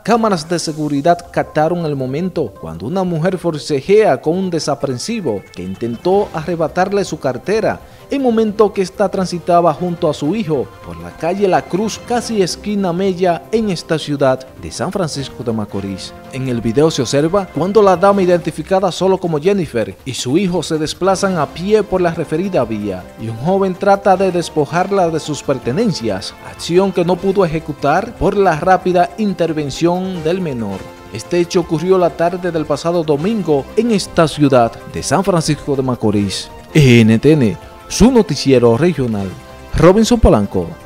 cámaras de seguridad captaron el momento cuando una mujer forcejea con un desaprensivo que intentó arrebatarle su cartera, en momento que ésta transitaba junto a su hijo por la calle La Cruz, casi esquina Mella, en esta ciudad de San Francisco de Macorís. En el video se observa cuando la dama, identificada solo como Jennifer, y su hijo se desplazan a pie por la referida vía y un joven trata de despojarla de sus pertenencias, acción que no pudo ejecutar por la rápida intervención del menor. Este hecho ocurrió la tarde del pasado domingo en esta ciudad de San Francisco de Macorís. NTN, su noticiero regional. Robinson Polanco.